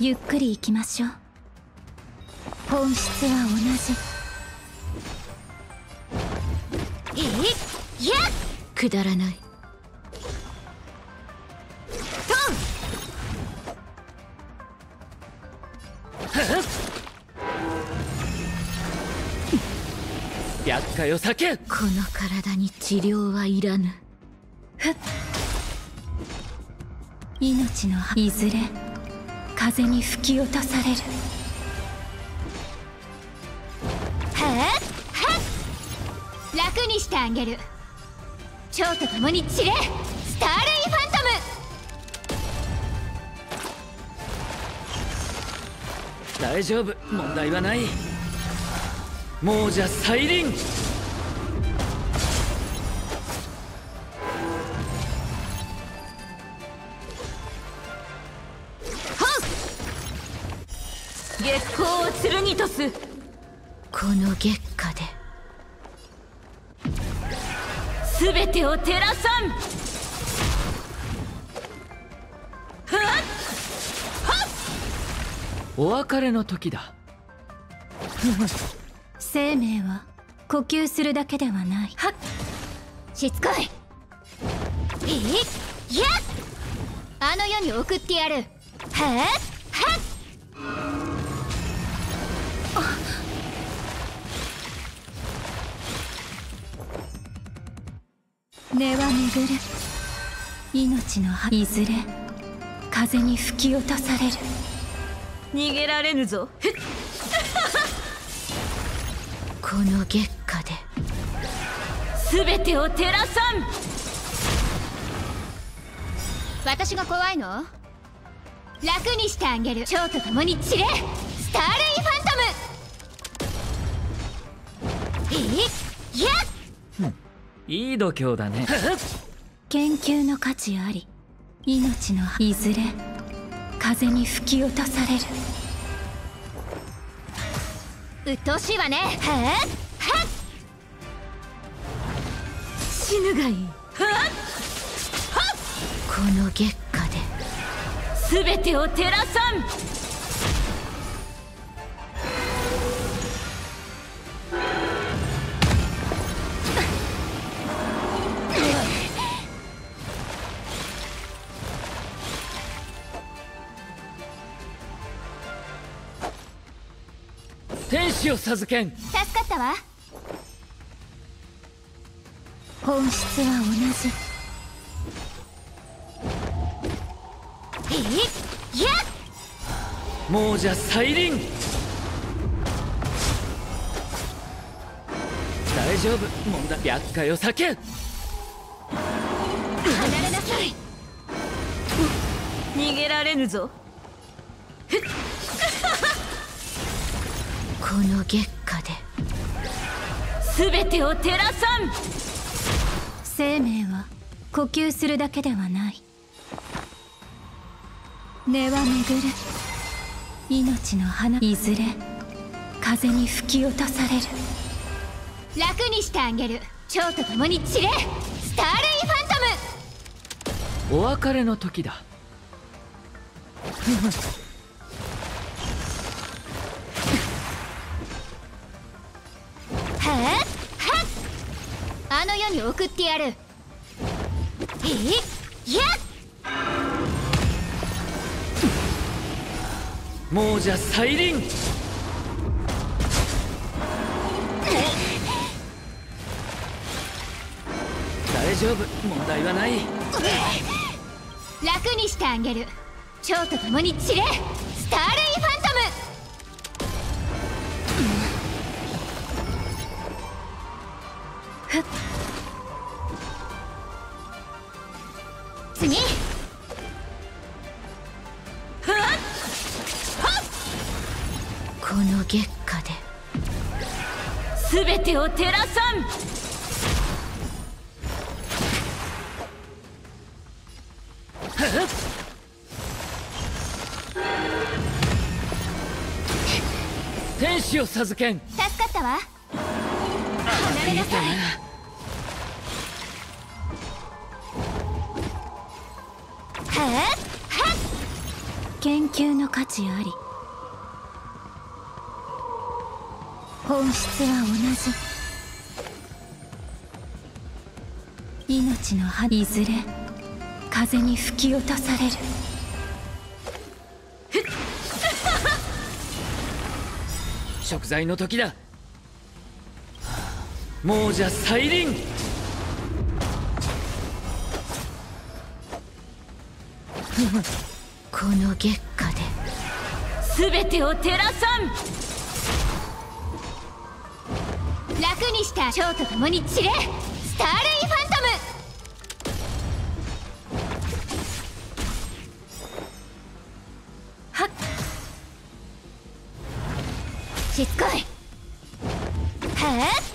ゆっくり行きましょう。本質は同じ。いや、 くだらない。 厄介を避け。 この体に治療はいらぬ。 命のいずれ風に吹き落とされる。 楽にしてあげる。蝶と共に散れ、スターレイファントム。 大丈夫、問題はない。亡者再臨。 月光を剣とす。この月下で全てを照らさん。 お別れの時だ。 生命は呼吸するだけではない。 しつこい。いや、あの世に送ってやる。 根は巡る。命のいずれ風に吹き落とされる。 逃げられぬぞ。この月下で全てを照らさん。 私が怖いの？楽にしてあげる。蝶と共に散れ、スターレイファントム。いや、 いい度胸だね。 研究の価値あり。命のいずれ風に吹き落とされる。 鬱陶しいわね。 死ぬがいい。この月下で全てを照らさん。 天使を授けん。 助かったわ。 本質は同じ。 いや、 亡者再臨。大丈夫、問題。厄介を避け。 離れなさい。 逃げられぬぞ。この月下で全てを照らさん。 生命は呼吸するだけではない。根は巡る。命の花いずれ風に吹き落とされる。 楽にしてあげる。蝶と共に散れ、スターレイファントム。 お別れの時だ。 あの世に送ってやる。いや、 亡者再臨。大丈夫、問題はない。 楽にしてあげる。蝶と共に散れ、スターレイファントム。次。 この月下で全てを照らさん。 天使を授けん。 助かったわ。離れなさい。 研究の価値あり。本質は同じ。命の葉いずれ風に吹き落とされる。 食材の時だ。亡者再臨。 この月下で全てを照らさん。 楽にした蝶と共に散れ、スターレイファントム。 はっ、 しつこい。はっ